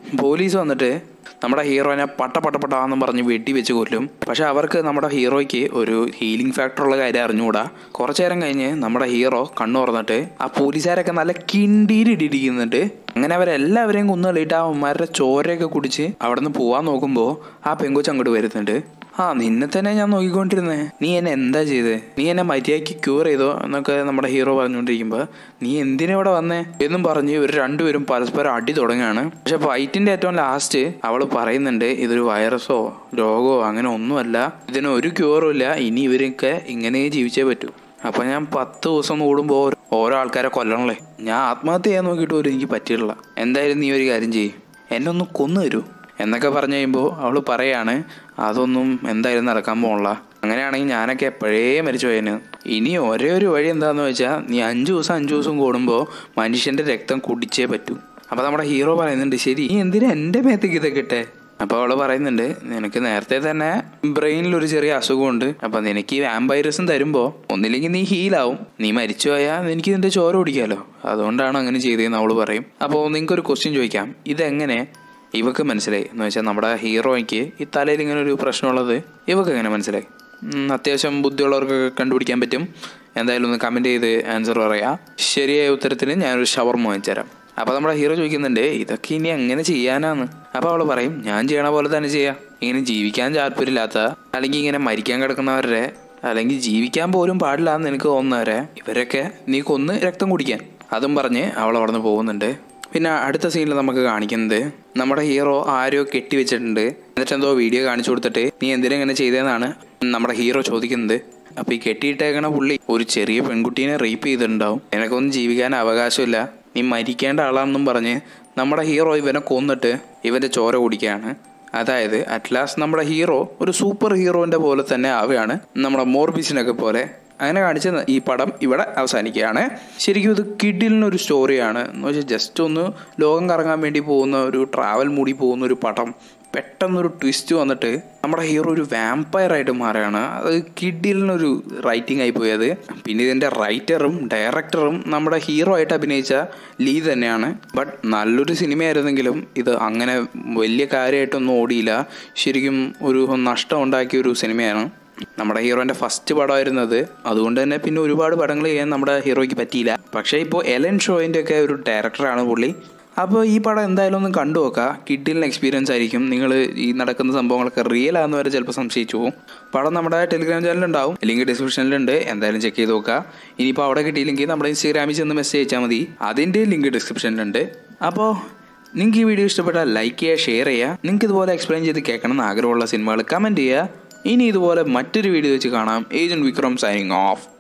പോലീസ് വന്നിട്ട് നമ്മുടെ ഹീറോയിനെ പട്ട പട്ട പട്ടാന്നും പറഞ്ഞ് വെട്ടി വെച്ച് കൊല്ലും. പക്ഷെ അവർക്ക് നമ്മുടെ ഹീറോയ്ക്ക് ഒരു ഹീലിംഗ് ഫാക്ടറുള്ള കാര്യം അറിഞ്ഞുകൂടാ. കുറച്ചു നേരം കഴിഞ്ഞ് നമ്മുടെ ഹീറോ കണ്ണു തുറന്നിട്ട് ആ പോലീസുകാരൊക്കെ നല്ല കിണ്ടിയിലിടിക്കുന്നുണ്ട്. അങ്ങനെ അവരെല്ലാവരെയും കുന്നുകളിട്ട് ആ ഉമ്മാരുടെ ചോരയൊക്കെ കുടിച്ച് അവിടെ നിന്ന് പോവാൻ നോക്കുമ്പോൾ ആ പെങ്കൊച്ച് അങ്ങോട്ട് വരുന്നുണ്ട്. ആ നിന്നെ തന്നെ ഞാൻ നോക്കിക്കൊണ്ടിരുന്നേ, നീ എന്നെ എന്താ ചെയ്തേ, നീ എന്നെ മര്യാദയ്ക്ക് ക്യൂർ ചെയ്തോ എന്നൊക്കെ നമ്മുടെ ഹീറോ പറഞ്ഞുകൊണ്ടിരിക്കുമ്പോൾ നീ എന്തിനാ ഇവിടെ വന്നേ എന്നും പറഞ്ഞ് ഇവർ രണ്ടുപേരും പരസ്പരം അടി തുടങ്ങുകയാണ്. പക്ഷെ ഫൈറ്റിന്റെ ഏറ്റവും ലാസ്റ്റ് അവൾ പറയുന്നുണ്ട് ഇതൊരു വൈറസോ രോഗമോ അങ്ങനെ ഒന്നുമല്ല, ഇതിന് ഒരു ക്യൂറും ഇല്ല, ഇനി ഇവരൊക്കെ ഇങ്ങനെ ജീവിച്ചേ പറ്റൂ. അപ്പൊ ഞാൻ പത്ത് ദിവസം കൂടുമ്പോൾ ഓരോ ആൾക്കാരെ കൊല്ലണല്ലേ, ഞാൻ ആത്മഹത്യ ചെയ്യാൻ നോക്കിയിട്ട് പോലും എനിക്ക് പറ്റിയിട്ടില്ല, എന്തായാലും നീ ഒരു കാര്യം ചെയ്യും, എന്നെ ഒന്ന് കൊന്നു തരൂ എന്നൊക്കെ പറഞ്ഞു കഴിയുമ്പോൾ അവൾ പറയാണ് അതൊന്നും എന്തായാലും നടക്കാൻ പോകണില്ല, അങ്ങനെയാണെങ്കിൽ ഞാനൊക്കെ എപ്പോഴേ മരിച്ചു പോയേന്. ഇനി ഒരേ ഒരു വഴി എന്താണെന്ന് വെച്ചാൽ നീ അഞ്ചു ദിവസം അഞ്ചു ദിവസം കൂടുമ്പോൾ മനുഷ്യൻ്റെ രക്തം കുടിച്ചേ പറ്റൂ. അപ്പോൾ നമ്മുടെ ഹീറോ പറയുന്നുണ്ട് ശരി, നീ എന്തിനാ എൻ്റെ മേത്തേക്ക് ഇതൊക്കെ ഇട്ടേ? അപ്പോൾ അവൾ പറയുന്നുണ്ട് നിനക്ക് നേരത്തെ തന്നെ ബ്രെയിനിലൊരു ചെറിയ അസുഖമുണ്ട്, അപ്പം നിനക്ക് ഈ വാമ്പൈറസും തരുമ്പോൾ ഒന്നില്ലെങ്കിൽ നീ ഹീലാവും, നീ മരിച്ചു പോയാൽ എനിക്ക് ഇതിൻ്റെ ചോര കുടിക്കാമല്ലോ, അതുകൊണ്ടാണ് അങ്ങനെ ചെയ്തതെന്ന് അവൾ പറയും. അപ്പോൾ നിങ്ങൾക്കൊരു ക്വസ്റ്റ്യൻ ചോദിക്കാം, ഇതെങ്ങനെ ഇവക്ക് മനസ്സിലായി എന്ന് വെച്ചാൽ നമ്മുടെ ഹീറോയ്ക്ക് ഈ തലയിൽ ഇങ്ങനെ ഒരു പ്രശ്നമുള്ളത് ഇവക്ക് എങ്ങനെ മനസ്സിലായി? അത്യാവശ്യം ബുദ്ധിയുള്ളവർക്കൊക്കെ കണ്ടുപിടിക്കാൻ പറ്റും. എന്തായാലും ഒന്ന് കമൻറ്റ് ചെയ്ത് ആൻസർ പറയാം. ശരിയായ ഉത്തരത്തിന് ഞാനൊരു ഷവർമ വാങ്ങിച്ചു തരാം. അപ്പോൾ നമ്മുടെ ഹീറോ ചോദിക്കുന്നുണ്ട് ഇതൊക്കെ ഇനി എങ്ങനെ ചെയ്യാനാണ്? അപ്പോൾ അവൾ പറയും ഞാൻ ചെയ്യണ പോലെ തന്നെ ചെയ്യാം. ഇങ്ങനെ ജീവിക്കാൻ താല്പര്യമില്ലാത്ത അല്ലെങ്കിൽ ഇങ്ങനെ മരിക്കാൻ കിടക്കുന്നവരുടെ അല്ലെങ്കിൽ ജീവിക്കാൻ പോലും പാടില്ല എന്ന് എനിക്ക് തോന്നുന്നവരെ ഇവരൊക്കെ നീ കൊന്ന് രക്തം കുടിക്കാൻ, അതും പറഞ്ഞ് അവൾ അവിടെ നിന്ന് പോകുന്നുണ്ട്. പിന്നെ അടുത്ത സീനിൽ നമുക്ക് കാണിക്കുന്നത് നമ്മുടെ ഹീറോ ആരോ കെട്ടിവെച്ചിട്ടുണ്ട്, എന്നിട്ട് എന്തോ വീഡിയോ കാണിച്ചു കൊടുത്തിട്ട് നീ എന്തിനാ ഇങ്ങനെ ചെയ്തതെന്നാണ് നമ്മുടെ ഹീറോ ചോദിക്കുന്നത്. അപ്പോൾ ഈ കെട്ടിയിട്ടേക്കണ പുള്ളി ഒരു ചെറിയ പെൺകുട്ടീനെ റേപ്പ് ചെയ്തിട്ടുണ്ടാവും, നിനക്കൊന്നും ജീവിക്കാൻ അവകാശമില്ല, നീ മരിക്കേണ്ട ആളാണെന്നും പറഞ്ഞ് നമ്മുടെ ഹീറോ ഇവനെ കൊന്നിട്ട് ഇവൻ്റെ ചോര കുടിക്കുകയാണ്. അതായത് അറ്റ്ലാസ്റ്റ് നമ്മുടെ ഹീറോ ഒരു സൂപ്പർ ഹീറോൻ്റെ പോലെ തന്നെ ആവുകയാണ്, നമ്മുടെ മോർബിസിനൊക്കെ പോലെ. അങ്ങനെ കാണിച്ച ഈ പടം ഇവിടെ അവസാനിക്കുകയാണ്. ശരിക്കും ഇത് കിഡിലിനൊരു സ്റ്റോറിയാണ് എന്ന് വെച്ചാൽ ജസ്റ്റ് ഒന്ന് ലോകം കറങ്ങാൻ വേണ്ടി പോകുന്ന ഒരു ട്രാവൽ മൂടി പോകുന്ന ഒരു പടം പെട്ടെന്നൊരു ട്വിസ്റ്റ് വന്നിട്ട് നമ്മുടെ ഹീറോ ഒരു വാമ്പയറായിട്ട് മാറുകയാണ്. അത് കിഡിലിനൊരു റൈറ്റിംഗ് ആയി പോയത്. പിന്നെ ഇതിൻ്റെ റൈറ്ററും ഡയറക്ടറും നമ്മുടെ ഹീറോ ആയിട്ട് അഭിനയിച്ച ലീ തന്നെയാണ്. ബട്ട് നല്ലൊരു സിനിമയായിരുന്നെങ്കിലും ഇത് അങ്ങനെ വലിയ കാര്യമായിട്ടൊന്നും ഓടിയില്ല, ശരിക്കും ഒരു നഷ്ടം ഉണ്ടാക്കിയ ഒരു സിനിമയാണ്. നമ്മുടെ ഹീറോൻ്റെ ഫസ്റ്റ് പടമായിരുന്നത്, അതുകൊണ്ട് തന്നെ പിന്നെ ഒരുപാട് പടങ്ങൾ ചെയ്യാൻ നമ്മുടെ ഹീറോയ്ക്ക് പറ്റിയില്ല. പക്ഷേ ഇപ്പോൾ എലൻ ഷോയിൻ്റെ ഒക്കെ ഒരു ഡയറക്ടറാണ് പുള്ളി. അപ്പോൾ ഈ പടം എന്തായാലും ഒന്ന് കണ്ടു നോക്കുക, കിഡിലിന് എക്സ്പീരിയൻസ് ആയിരിക്കും. നിങ്ങൾ ഈ നടക്കുന്ന സംഭവങ്ങളൊക്കെ റിയൽ ആണെന്ന് വരെ ചിലപ്പോൾ സംശയിച്ചു പോകും. പടം നമ്മുടെ ടെലിഗ്രാം ചാനലുണ്ടാവും, ലിങ്ക് ഡിസ്ക്രിപ്ഷനിലുണ്ട്, എന്തായാലും ചെക്ക് ചെയ്ത് നോക്കുക. ഇനിയിപ്പോൾ അവിടെ കിട്ടിയില്ലെങ്കിൽ നമ്മുടെ ഇൻസ്റ്റാഗ്രാമിൽ ചെന്ന് മെസ്സേജ് അയച്ചാൽ മതി, അതിൻ്റെ ലിങ്ക് ഡിസ്ക്രിപ്ഷനിലുണ്ട്. അപ്പോൾ നിങ്ങൾക്ക് ഈ വീഡിയോ ഇഷ്ടപ്പെട്ടാൽ ലൈക്ക് ചെയ്യുക, ഷെയർ ചെയ്യുക. നിങ്ങൾക്ക് ഇതുപോലെ എക്സ്പ്ലെയിൻ ചെയ്ത് കേൾക്കണം എന്ന് ആഗ്രഹമുള്ള സിനിമകൾ കമൻറ്റ് ചെയ്യുക. ഇനി ഇതുപോലെ മറ്റൊരു വീഡിയോ വെച്ച് കാണാം. Agent Vikram signing of.